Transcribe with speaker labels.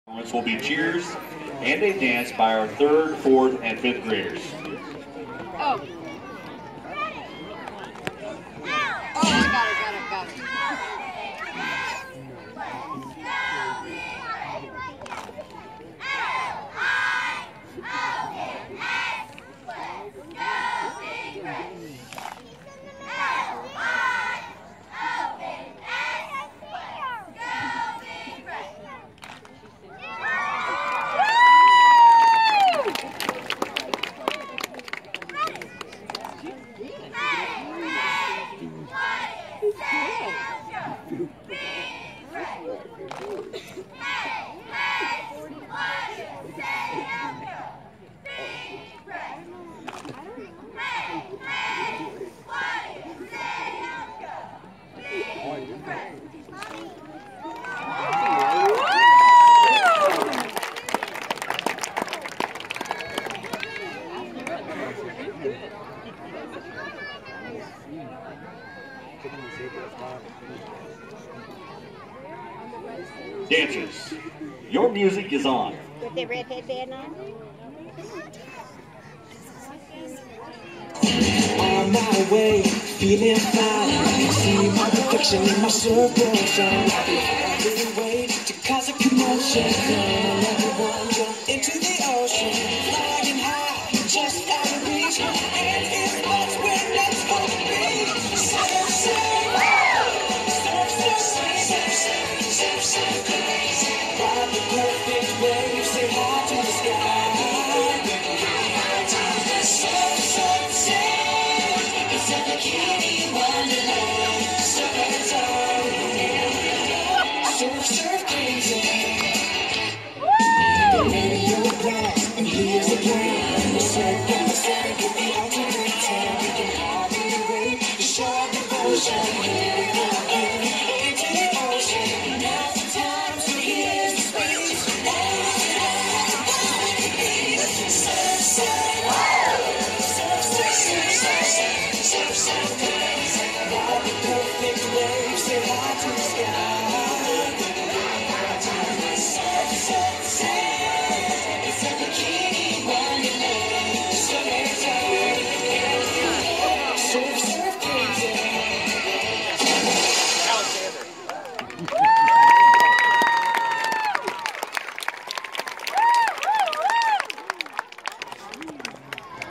Speaker 1: Performance will be cheers and a dance by our 3rd, 4th, and 5th graders.
Speaker 2: Oh. Oh, got it.
Speaker 1: Dancers, your music is on.
Speaker 3: With the red headband on?
Speaker 4: On my way, feeling fine. See my reflection in my circle shine. I didn't wait to cause a commotion. And everyone jump into the ocean. Flying high, just out of reach. And it's us where it's supposed to be. Surf, surf, ride the perfect wave, say hi to the sky. Surf crazy. The radio blast, and here's the plan. The second, get the alternate time. We can hardly wait to show devotion. Here we go again, into the ocean. Now's the time, so here's the speech. Surf, surf, ride the perfect wave, say hi to the sky.